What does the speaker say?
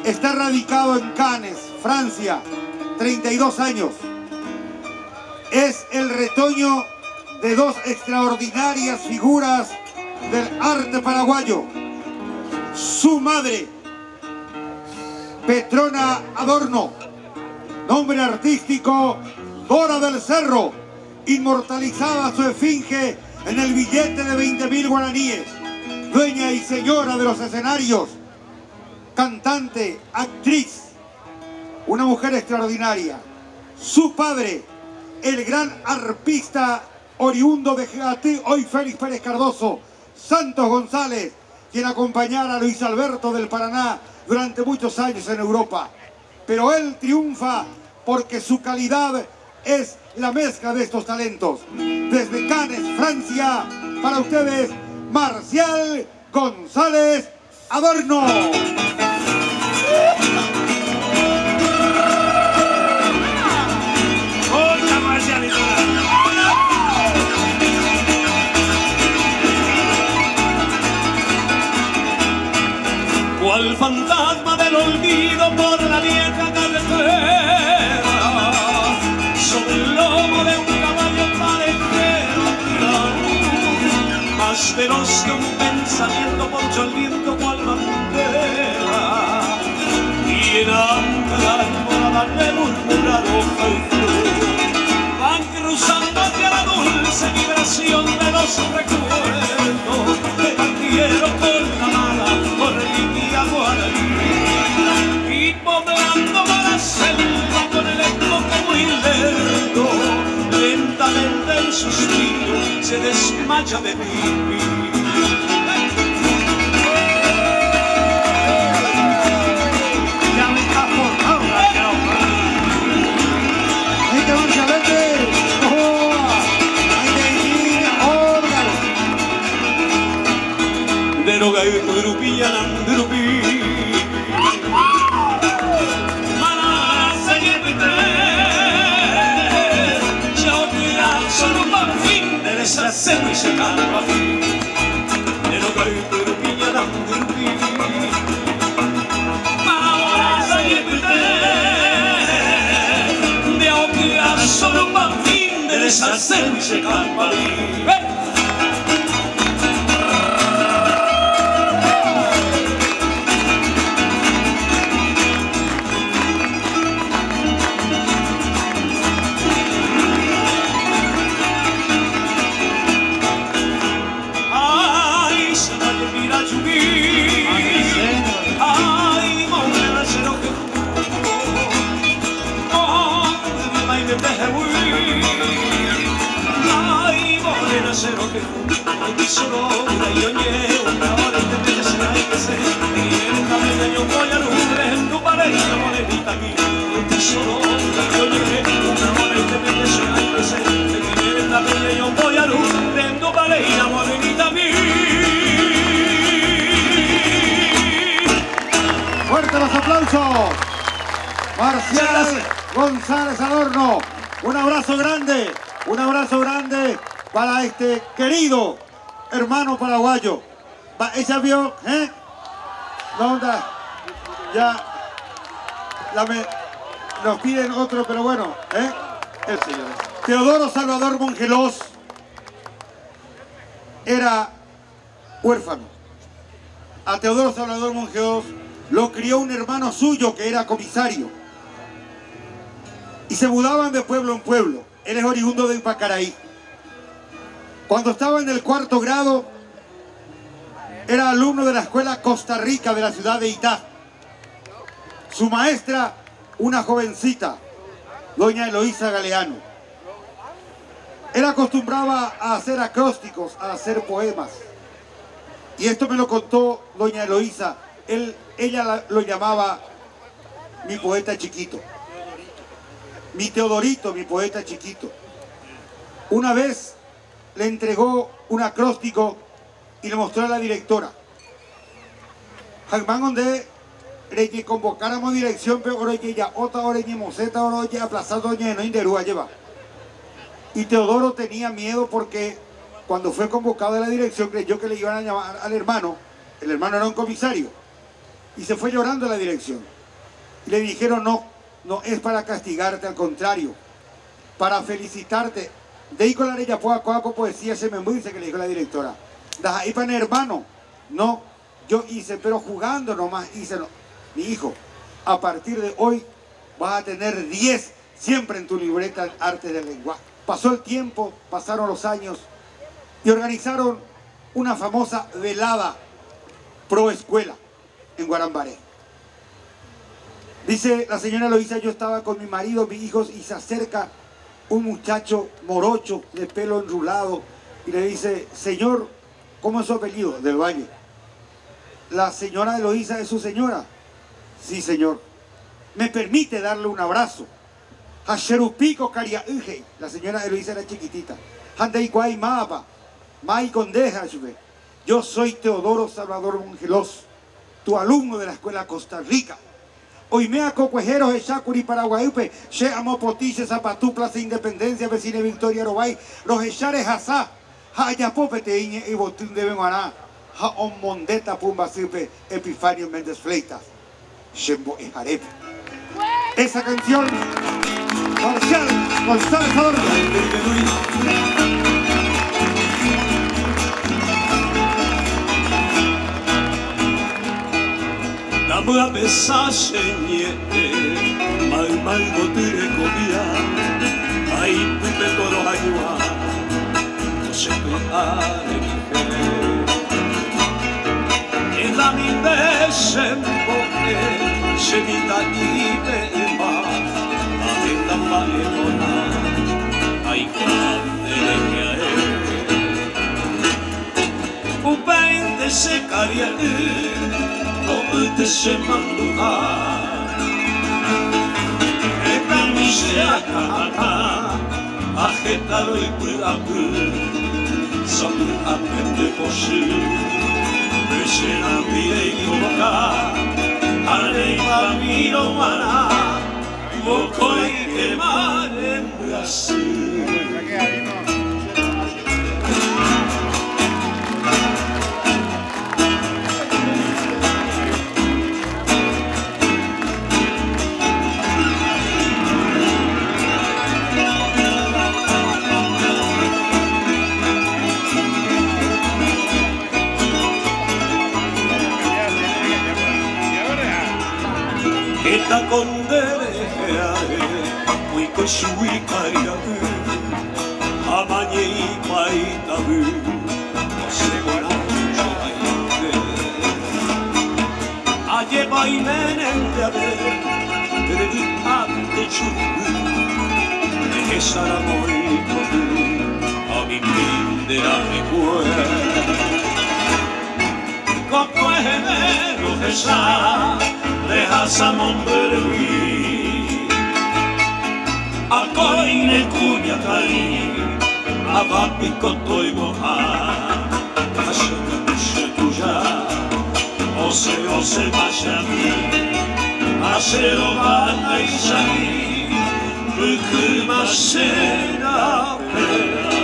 Está radicado en Cannes, Francia, 32 años. Es el retoño de dos extraordinarias figuras del arte paraguayo. Su madre, Petrona Adorno, nombre artístico Dora del Cerro, inmortalizada su esfinge en el billete de 20.000 guaraníes, dueña y señora de los escenarios, cantante, actriz, una mujer extraordinaria. Su padre, el gran arpista oriundo de Jegatí, hoy Félix Pérez Cardoso, Santos González, quien acompañara a Luis Alberto del Paraná durante muchos años en Europa. Pero él triunfa porque su calidad es la mezcla de estos talentos. Desde Cannes, Francia, para ustedes, Marcial González Adorno. Hola, Marcialito. Cual fantasma del olvido por la vieja carretera, sobre el lomo de un caballo parejero, más veloz que un pensamiento poncho al viento cual bandera, y en amplia almohada le murmura hoja y flor, van cruzando hacia la dulce vibración de los recuerdos que partieron con la mala por línea guaraní, y poblando la selva con el eco muy lento, lentamente el suspiro se desmaya de mí. Deroga y Turupilla Nandurupi Manasa y Epite Chaopira solo para fin de deshacerlo y se calma fin. Deroga y Turupilla Nandurupi Manasa y Epite Chaopira solo para fin de deshacerlo y se calma fin. ¡Fuerte los aplausos! Marcial González Adorno, un abrazo grande para este querido hermano paraguayo. ¿Ella vio? ¿Dónde? Ya nos piden otro, pero bueno, el señor. Teodoro Salvador Mongelós era huérfano. A Teodoro Salvador Mongelós lo crió un hermano suyo que era comisario. Y se mudaban de pueblo en pueblo. Él es oriundo de Ipacaraí. Cuando estaba en el 4º grado, era alumno de la escuela Costa Rica de la ciudad de Itá. Su maestra, una jovencita, doña Eloísa Galeano. Él acostumbraba a hacer acrósticos, a hacer poemas. Y esto me lo contó doña Eloísa. Ella lo llamaba mi poeta chiquito. Mi Teodorito, mi poeta chiquito. Una vez le entregó un acróstico y le mostró a la directora. Jaimán donde le convocáramos dirección, pero oye ya otra oreña moseta, oye aplazado doña no inderúa lleva. Y Teodoro tenía miedo porque cuando fue convocado a la dirección creyó que le iban a llamar al hermano. El hermano era un comisario. Y se fue llorando a la dirección. Y le dijeron, no, no es para castigarte, al contrario, para felicitarte. De ahí con la ya poco poesía se me dice que le dijo la directora. Das ahí para hermano. No, yo hice, pero jugando nomás hice. No. Mi hijo, a partir de hoy vas a tener 10 siempre en tu libreta en arte del lenguaje. Pasó el tiempo, pasaron los años y organizaron una famosa velada pro escuela en Guarambaré. Dice la señora Eloísa, yo estaba con mi marido, mis hijos, y se acerca un muchacho morocho de pelo enrulado y le dice, señor, ¿cómo es su apellido? Del Valle. La señora Eloísa es su señora. Sí, señor. ¿Me permite darle un abrazo? Hasherupico Caria Uje. La señora Eloísa era chiquitita. Handei Guay Mapa. Mai Condeja. Yo soy Teodoro Salvador Mongelos, tu alumno de la escuela Costa Rica. Hoy me acocuejeros de Chacuri Paraguayupe, She Amopotiche, Zapatú, Plaza Independencia, Vecina Victoria Robay, los Echares Hazá, Hayapope Iñe y Botín de Benguaná, Mondeta Pumba Sipe, Epifanio Méndez Fleitas, Shembo y Jarepe. Esa canción, Marcial González Adorno. Namua besaseñete, mal gotire comía, ay pipe toro ayua, no se prepare en la mi desemboque, se quita y beba, a la maletona, ay grande de un peinte se caría. Te se manduka eta misaka ajetalo ipurapu sabu apende koshi besena bire ikoka ale mamiro mana bokoi kemare Brasil. Eta kondereare, uiko shuikariaku, amanye ipaitabu, osegora joaite. Aye baimenen de haber, dedicante chubu, esara moitobu, a mi pindera recuerda. Coco enero esa. Dejas a Monterrey, a coine cuña cari, a vapico toiboha, a shaka tuya, ose mashami, a serovana isani, bukuma sena pera.